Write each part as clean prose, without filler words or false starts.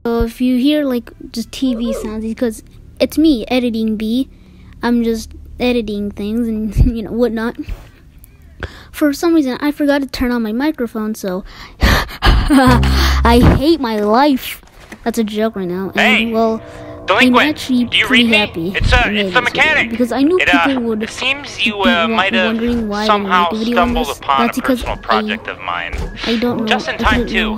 So if you hear like just TV sounds, because it's me editing B. I'm just editing things and whatnot. For some reason, I forgot to turn on my microphone, so I hate my life. That's a joke right now. And, hey, well, delinquent, I'm actually do you pretty read me? happy. It's the mechanic. Because I knew people would it seems you be might have wondering why somehow I didn't make a video on stumbled this. upon That's a because personal project of mine. I don't know. Just in I time, didn't too. know.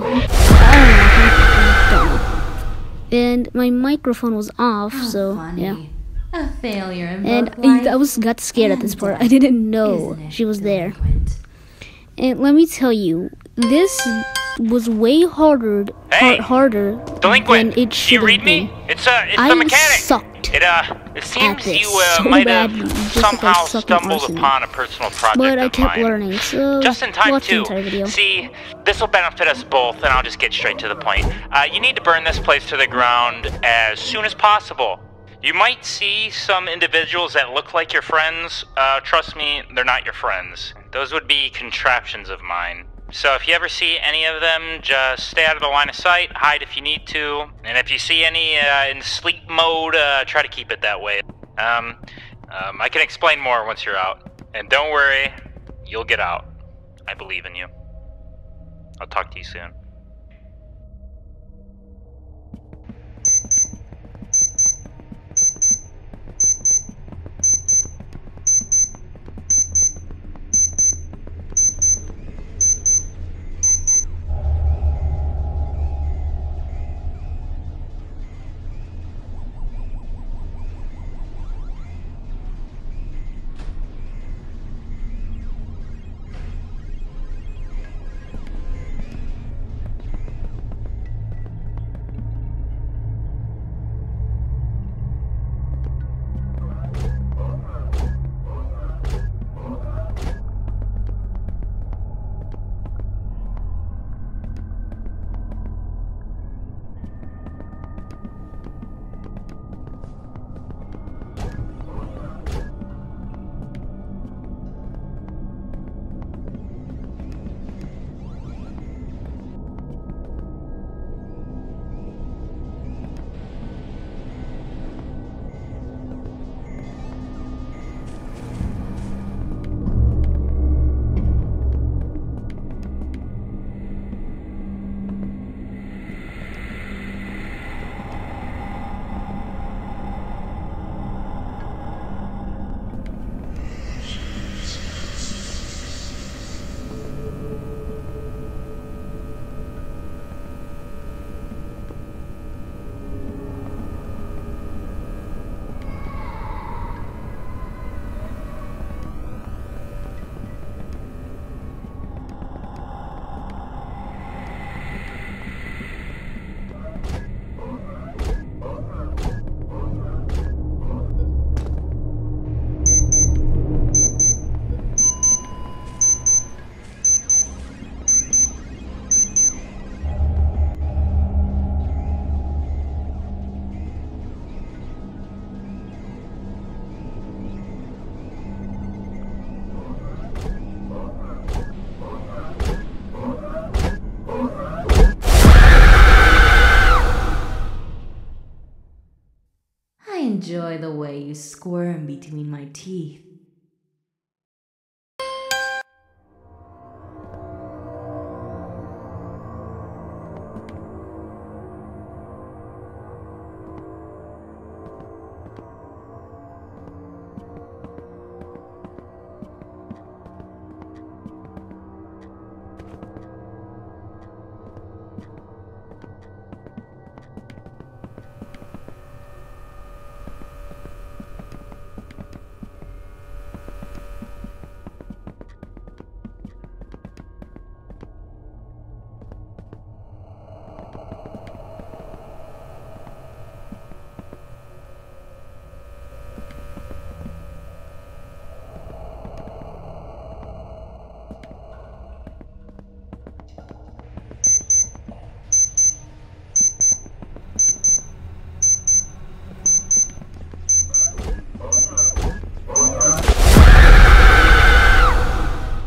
I don't know. And my microphone was off, so funny. yeah. A failure in And both life I got scared at this and part. death, I didn't know isn't it, she was there. delinquent? And let me tell you, this was way harder Delinquent, than it do should you have read been. me? It's the I mechanic. sucked It seems this you so might badly, have just like I somehow suck in stumbled arson. upon a personal project But I of kept mine. learning, so Just in time, watch the too. entire video. See, this will benefit us both, and I'll just get straight to the point. You need to burn this place to the ground as soon as possible. You might see some individuals that look like your friends. Trust me, they're not your friends. Those would be contraptions of mine. So if you ever see any of them, just stay out of the line of sight, hide if you need to, and if you see any in sleep mode, try to keep it that way. I can explain more once you're out. And don't worry, you'll get out. I believe in you. I'll talk to you soon. I enjoy the way you squirm between my teeth.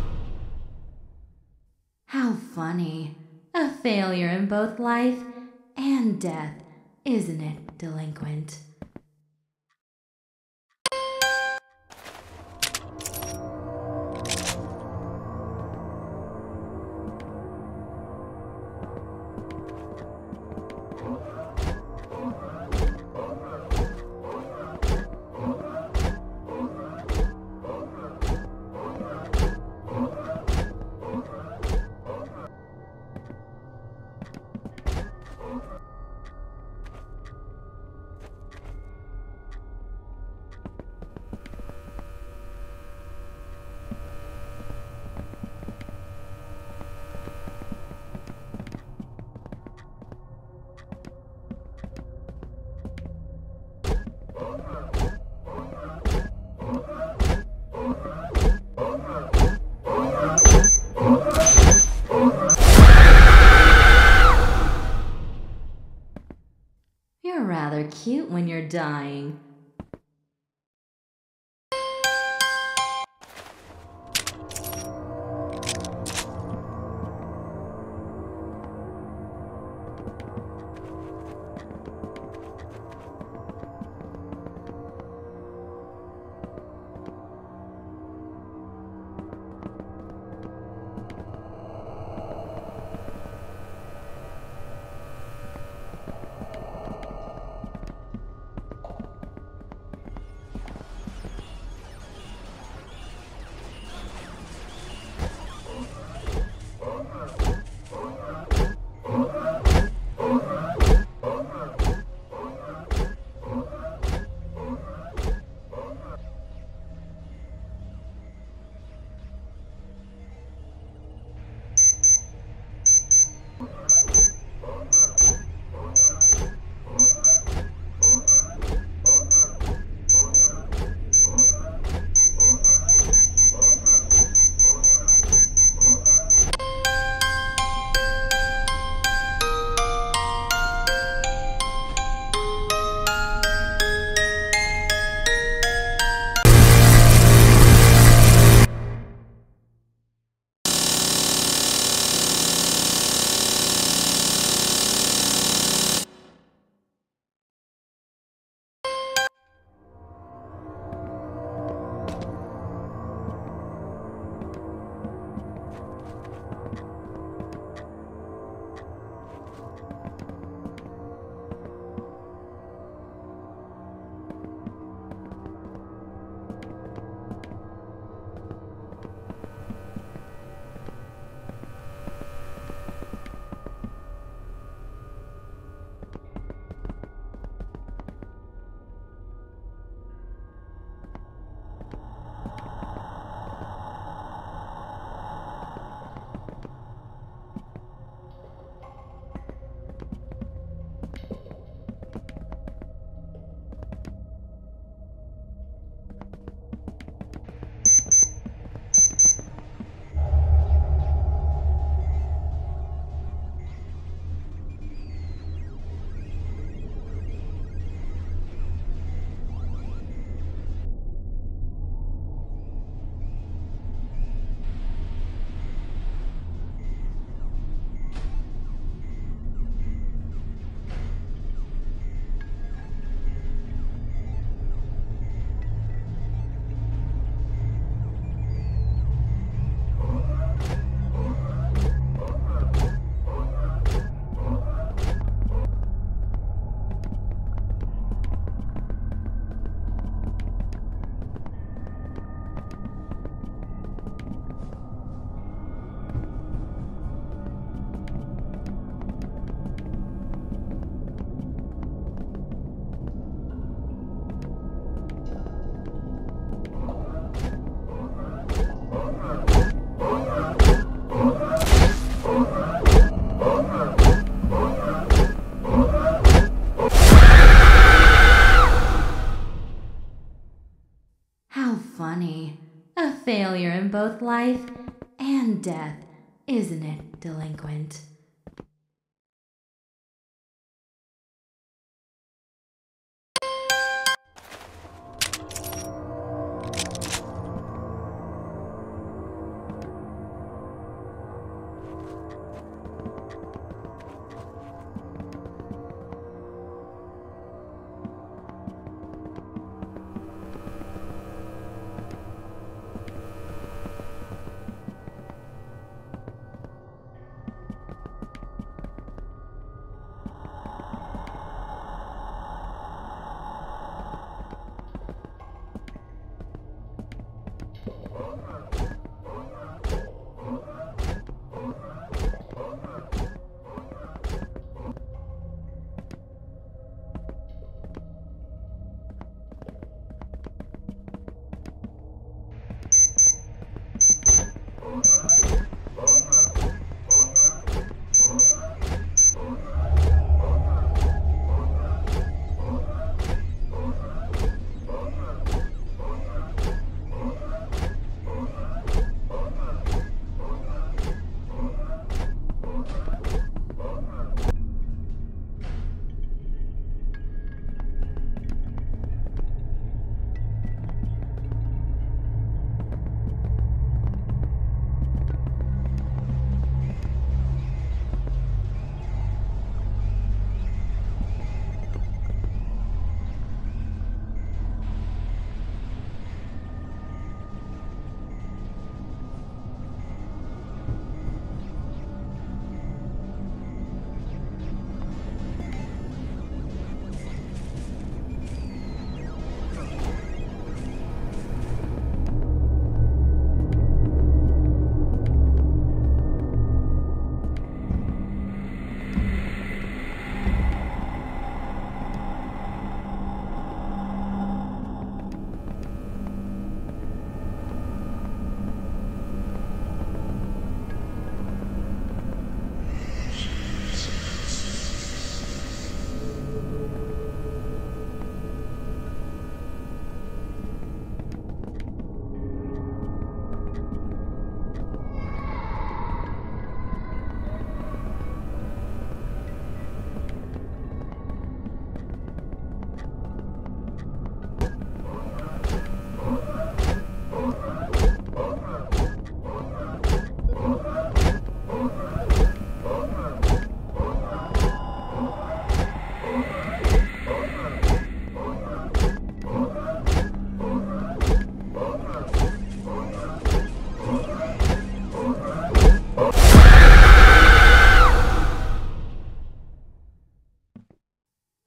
How funny. A failure in both life and death, isn't it, delinquent? You're rather cute when you're dying. funny. A failure in both life and death, isn't it, delinquent?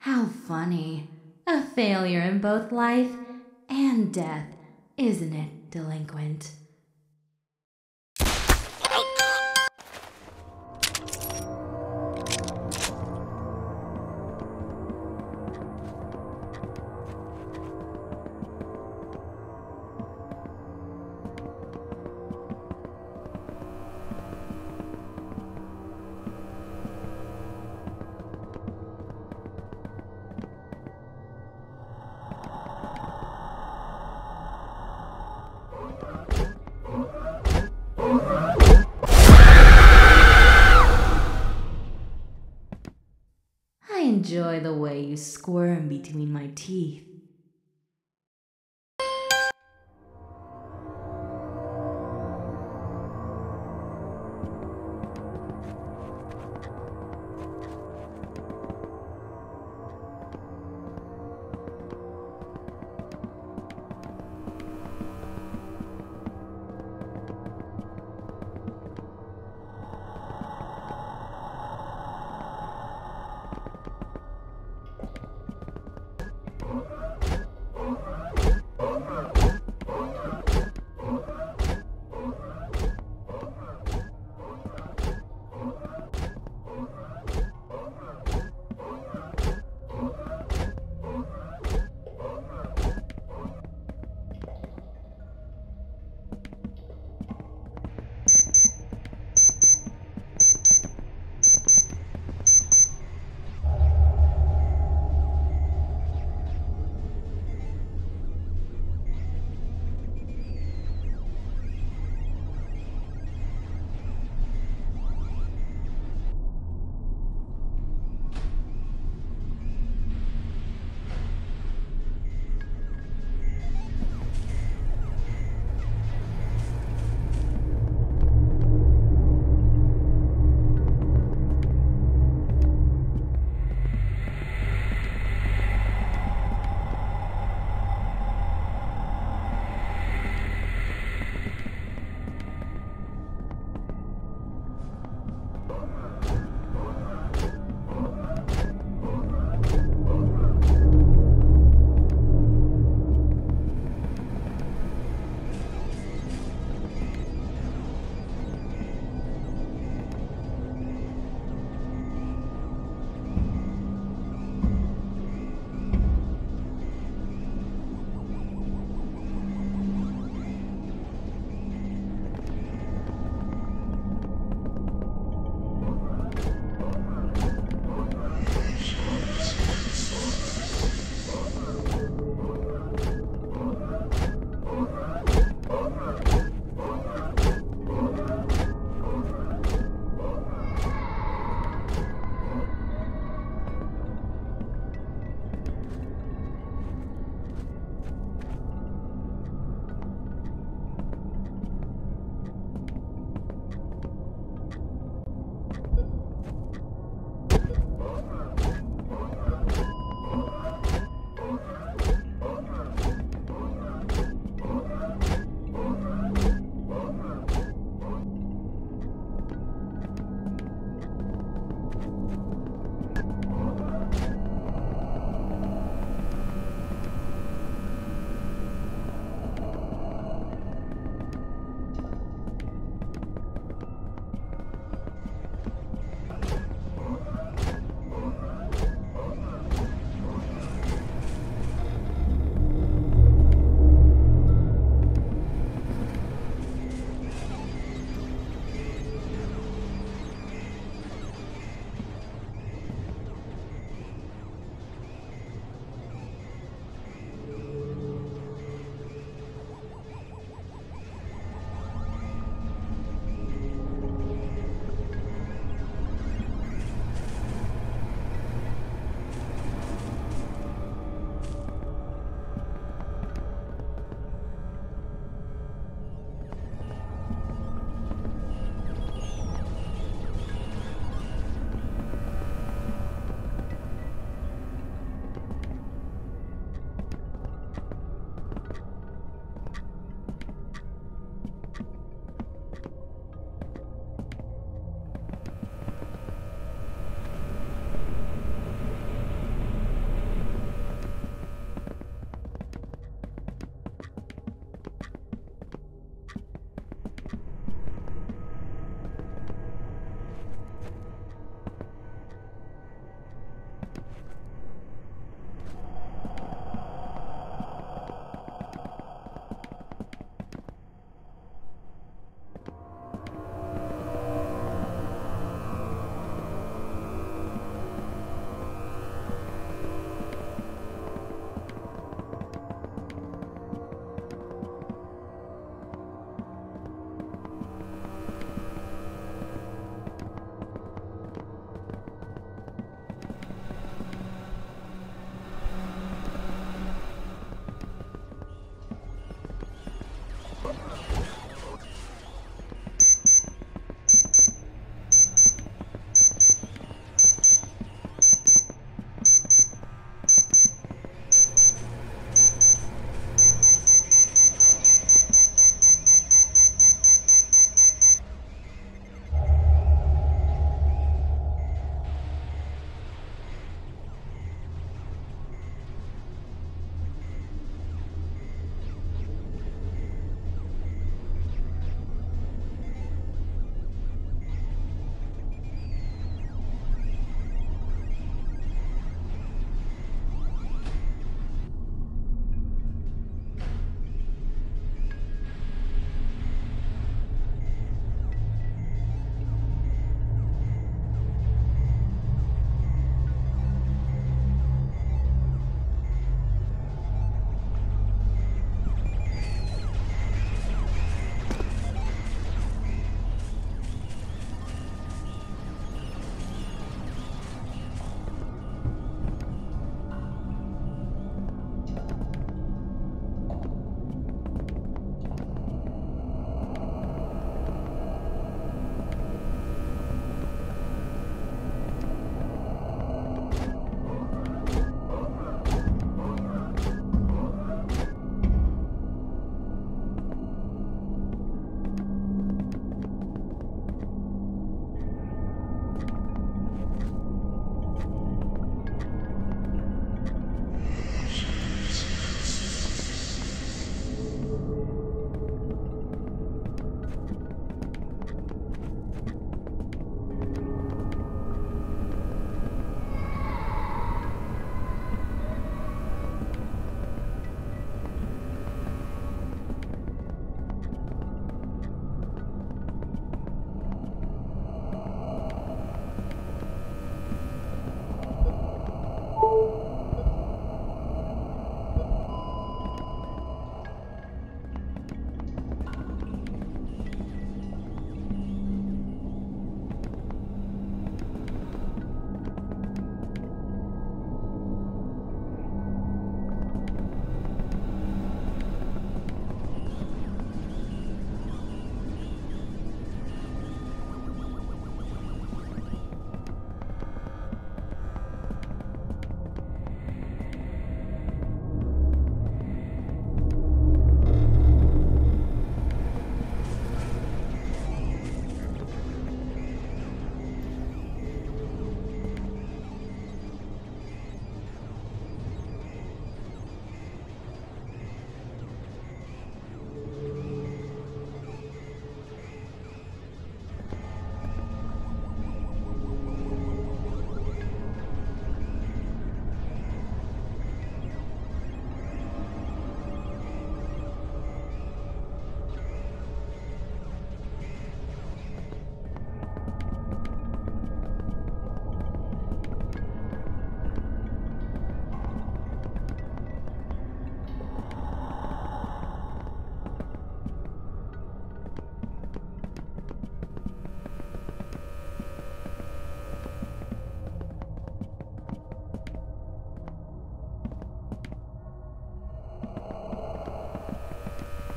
How funny. A failure in both life and death, isn't it, delinquent? I enjoy the way you squirm between my teeth.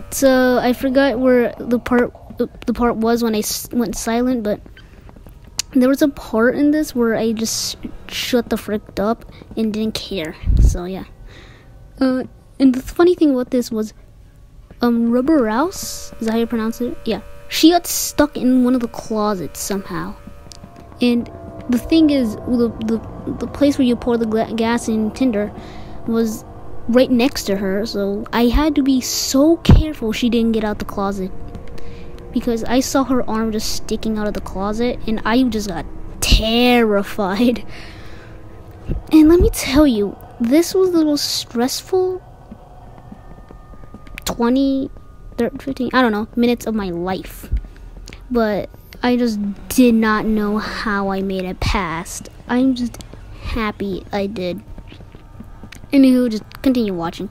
It's I forgot where the part was when I went silent, but there was a part in this where I just shut the frick up and didn't care. So yeah. And the funny thing about this was, Rubber Rouse, is that how you pronounce it? Yeah. She got stuck in one of the closets somehow. And the thing is, the place where you pour the gas in tinder was right next to her, so I had to be so careful she didn't get out the closet. Because I saw her arm just sticking out of the closet, and I just got terrified. And let me tell you, this was the most stressful 20, 30, 15, I don't know, minutes of my life. But I just did not know how I made it past. I'm just happy I did. Anywho, just continue watching.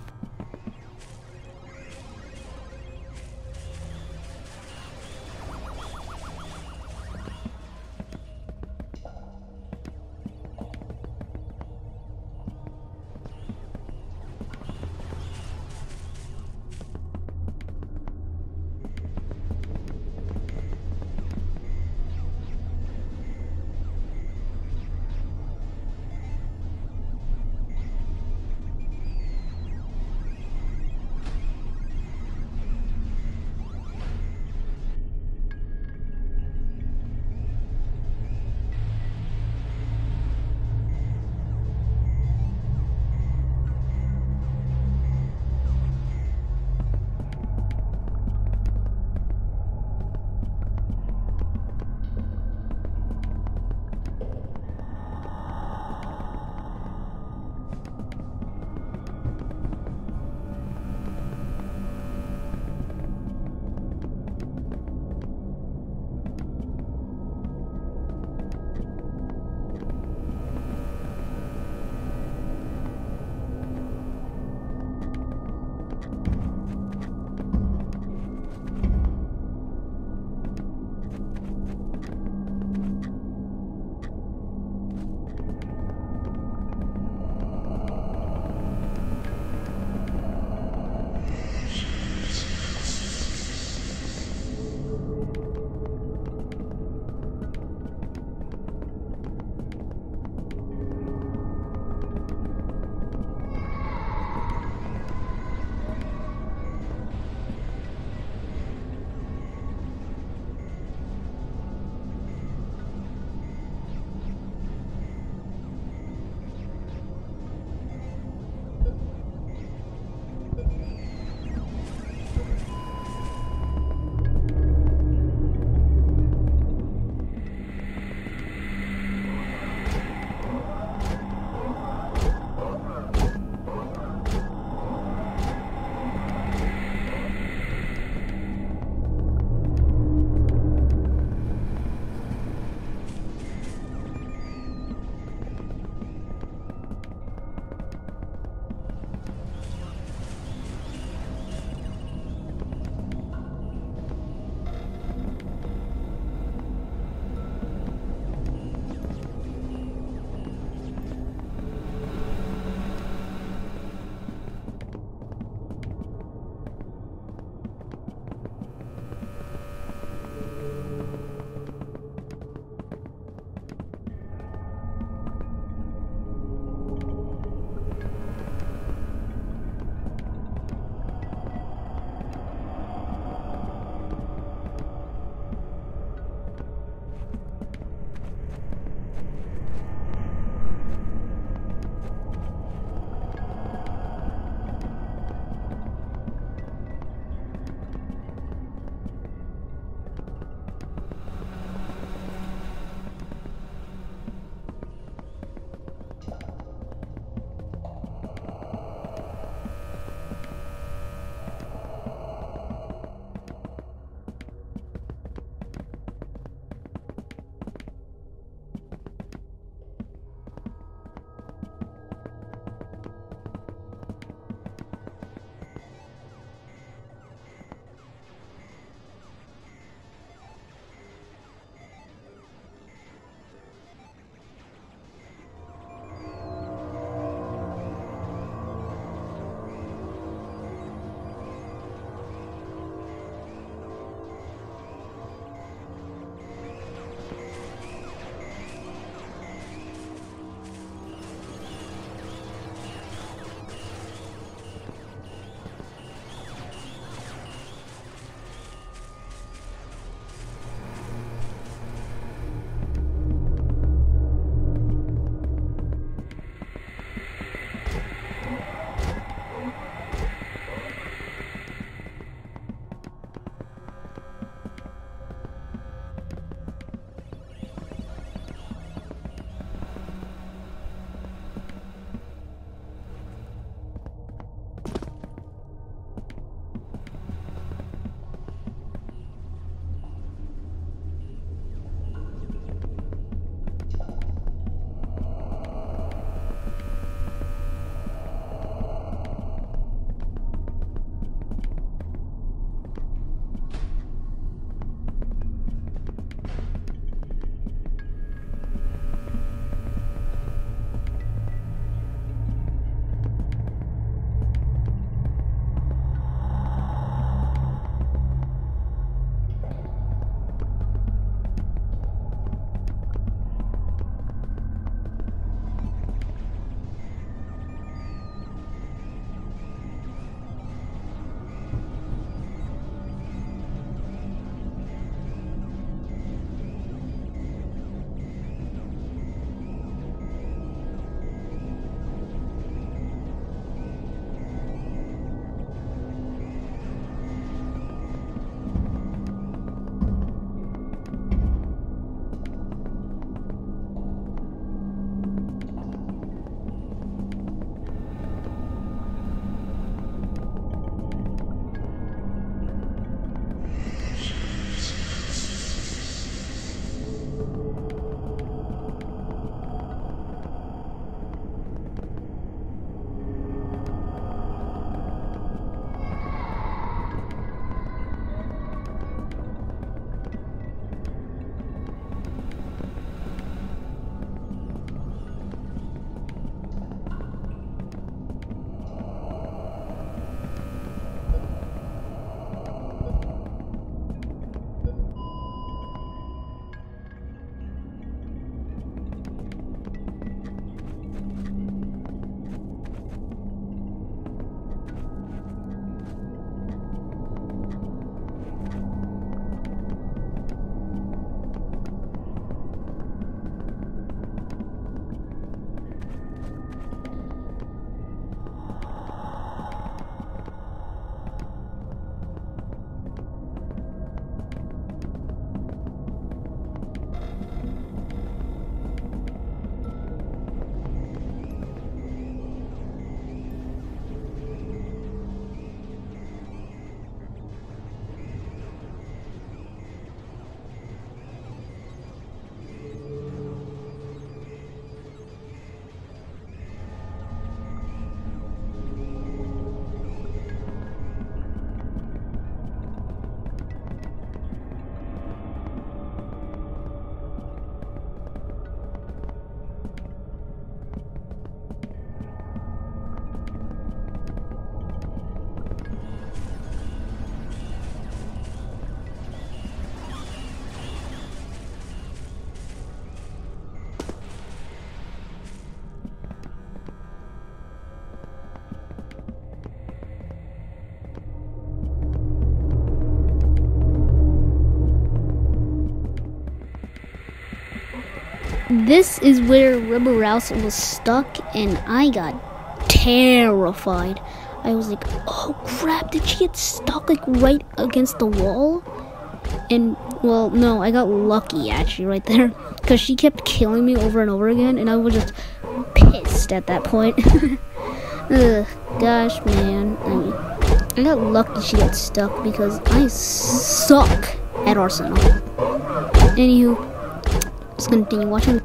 this is where Rubber Rouse was stuck, and I got terrified. I was like, oh crap, did she get stuck like right against the wall? And, well, no, I got lucky actually right there, because she kept killing me over and over again, and I was just pissed at that point. Ugh, gosh, man. I got lucky she got stuck, because I suck at Arsenal. Anywho, just continue watching.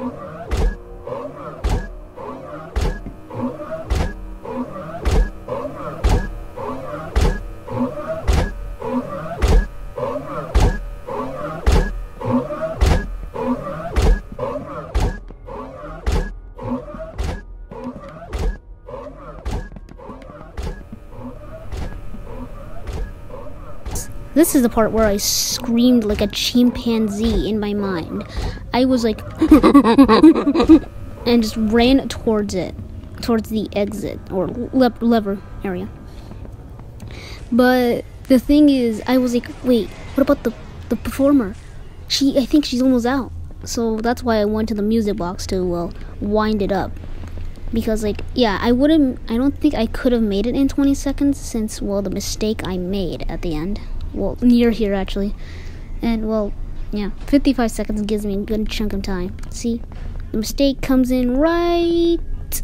This is the part where I screamed like a chimpanzee in my mind. I was like, and just ran towards it, towards the exit or lever area. But the thing is, I was like, wait, what about the performer? I think she's almost out. So that's why I went to the music box to wind it up. Because like, yeah, I don't think I could have made it in 20 seconds since, well, the mistake I made at the end. Well, near here actually. And well, yeah, 55 seconds gives me a good chunk of time. See, the mistake comes in right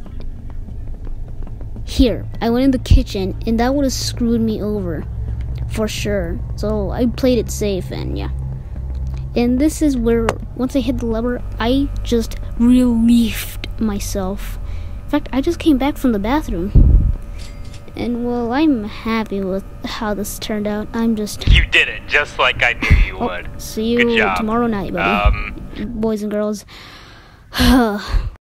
here. I went in the kitchen, and that would have screwed me over for sure. So I played it safe, and yeah. And this is where, once I hit the lever, I just relieved myself. In fact, I just came back from the bathroom. And, well, I'm happy with how this turned out. You did it, just like I knew you would. See you tomorrow night, buddy. Boys and girls.